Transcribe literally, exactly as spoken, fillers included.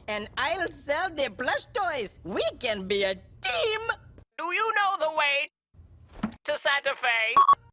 And I'll sell the plush toys. We can be a team. Do you know the way to Santa Fe?